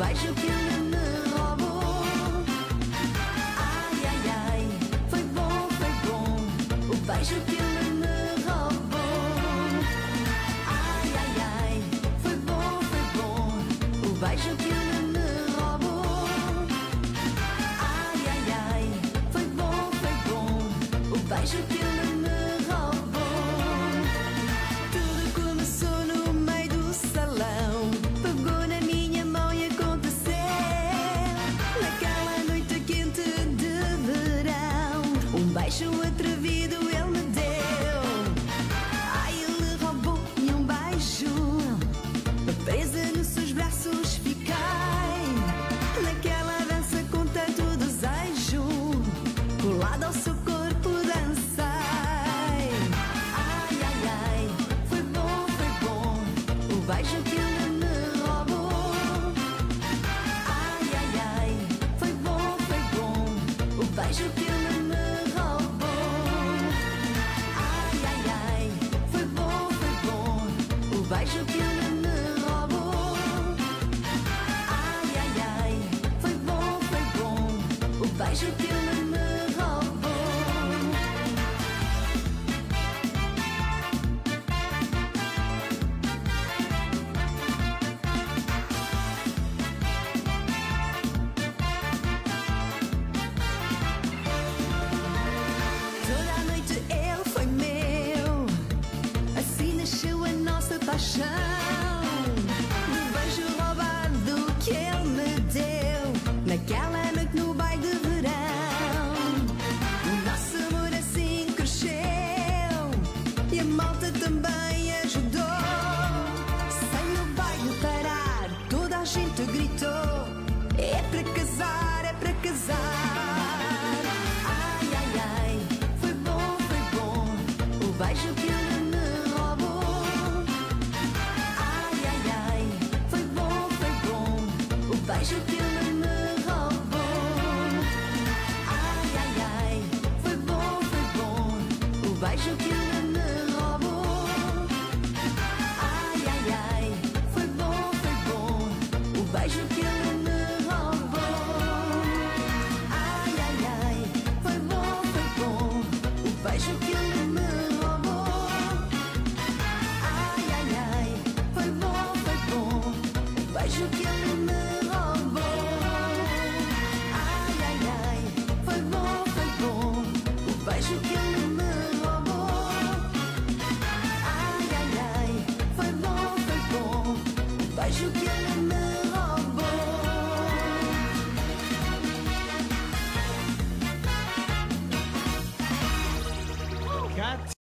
beijo que ele me roubou. Ai, ai, ai, foi bom, o beijo que ele me roubou. Ai, ai, ai, foi bom, o beijo que ele me roubou. Ai, ai, ai, foi bom, o beijo que ele me roubou. Tudo começou no meio do salão, pegou na minha mão e aconteceu naquela noite quente de verão. Um beijo atrevido ele me deu. Ai, ele roubou-me um beijo, presa nos seus braços fiquei, naquela dança com tanto desejo, colada ao seu corpo dancei. Ai, ai, ai, foi bom, o beijo que ele me roubou. Ai, ai, ai, foi bom, o beijo que ele me roubou. Ai, ai, ai, foi bom, o beijo que ele me roubou. Ai, ai, ai, foi bom, o beijo que ele me roubou. Toda a noite ele foi meu, assim nasceu a nossa paixão. Do beijo roubado que ele me deu, naquela noite no baile de verão. O nosso amor assim cresceu e a malta também ajudou. Sem o baile parar, toda a gente gritou: é para casar, é para casar. Ai, ai, ai, foi bom, o beijo que ele me roubou. Ai, ai, ai, foi bom, o beijo que ele me roubou. Ai, ai, ai, foi bom, o beijo que ele me roubou. Ai, ai, ai, foi bom, o beijo que ele me roubou. Ai, ai, ai, foi bom, o beijo que ele me roubou. Ai, ai, ai, foi bom, o beijo que ele me roubou. Ai, ai, ai, foi bom, o beijo que ele me roubou. Ai, ai, ai, foi bom, o beijo que ele me roubou. Cat.